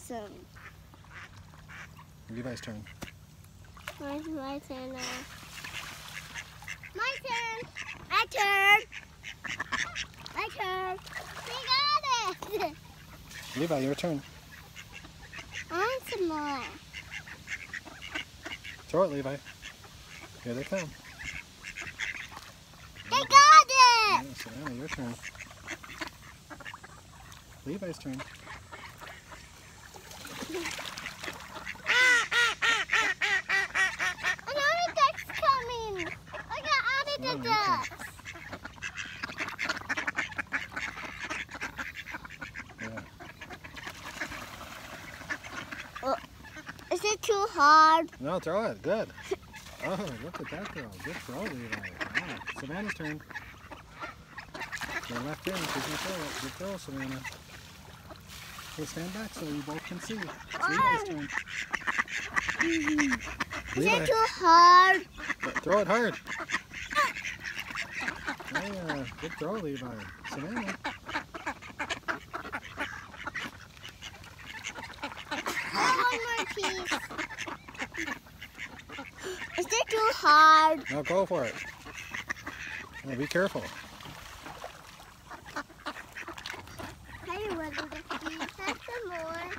awesome. Levi's turn. My turn now. My turn. My turn. My turn. We got it. Levi, your turn. I want some more. Throw it, Levi. Here they come. They got it. Yeah, Savannah, your turn. Levi's turn. Another duck's coming. I got out of the ducks. Yeah. Oh, is it too hard? No, throw it. Good. Oh, look at that throw. Good throw, Levi. Wow. Savannah's turn. Your left hand, she's going to throw it. Good throw, Savannah. Okay, stand back so you both can see. It's Levi's turn. Is it too hard? Throw it hard. Yeah, good throw, Levi. Savannah. One more piece. Is it too hard? Now go for it. Oh, be careful. Hey, whether the piece has some more.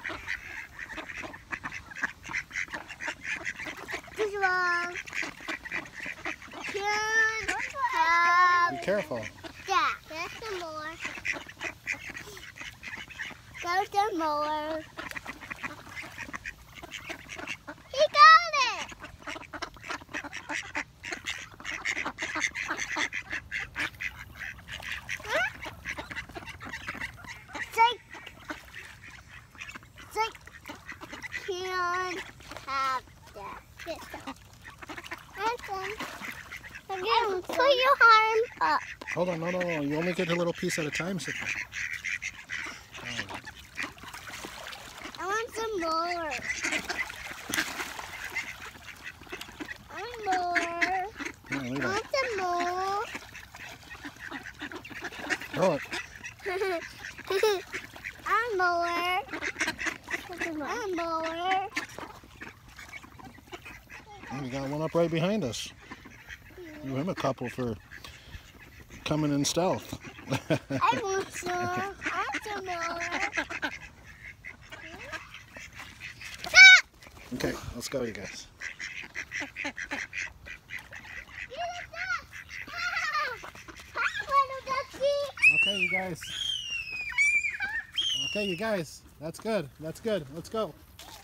This one. Be careful. Yeah, there's some more. There's some more. He got it! It's like can't have that. Again, put your arm up. Hold on, no. You only get a little piece at a time. So... I want some more. More. Yeah, I want some more. Throw it. I'm more. I'm more. And we got one up right behind us. Give him a couple for coming in stealth. I want some. I want some more. Okay, let's go, you guys. Okay, you guys. That's good. That's good. Let's go.